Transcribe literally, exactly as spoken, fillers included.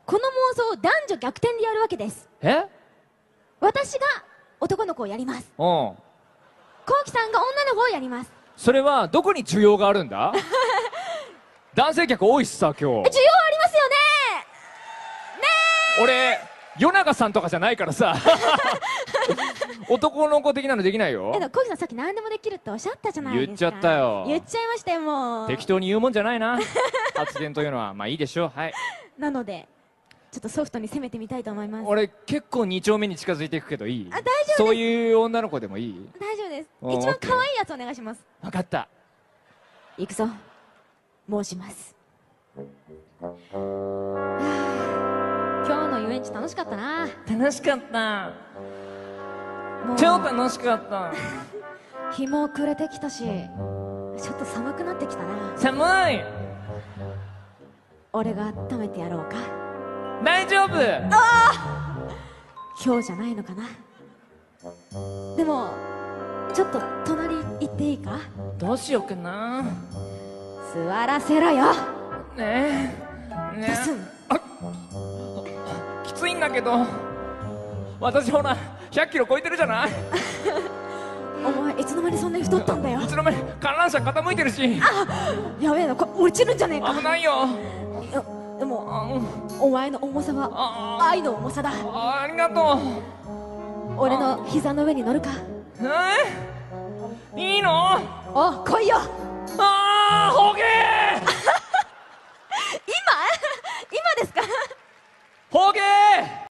この妄想を男女逆転でやるわけです。 え、 私が男の子をやります。 うん。 こうきさんが女の子をやります。 それはどこに需要があるんだ？男性客多いしさ、今日。 需要ありますよね。ねえ。俺与永さんとかじゃないからさ。男の子的なのできないよ。 え。でもこうきさんさっき何でもできるっておっしゃったじゃないですか。 言っちゃったよ。 言っちゃいましたよ、もう。 適当に言うもんじゃないな。発言というのはまあいいでしょう。はい。 なのでちょっとソフトに攻めてみたいと思います。 俺結構に丁目に近づいていくけどいい？ あ、大丈夫です。 そういう女の子でもいい？ 大丈夫です。 おー一番可愛いやつお願いします。 分かった。 行くぞ。申します。はあ、今日の遊園地楽しかったな。 楽しかった。 もう超楽しかった。 日も暮れてきたし、ちょっと寒くなってきたな。 寒い。 俺が温めてやろうか。 大丈夫。 今日じゃないのかな。でもちょっと隣行っていいか。 どうしようかな。 座らせろよ。 ねえねドスン。 え、きついんだけど私ほらひゃっキロ超えてるじゃない。 お前いつの間にそんなに太ったんだよ。 いつの間に観覧車傾いてるし。 やべえな、これ落ちるんじゃねえか。 危ないよ。 いやでもあお前の重さはあ愛の重さだ。 あ、ありがとう。 俺の膝の上に乗るか。 えー、いいの？ お、来いよ。 ああ、ほげー。 今今ですか。 ほげー。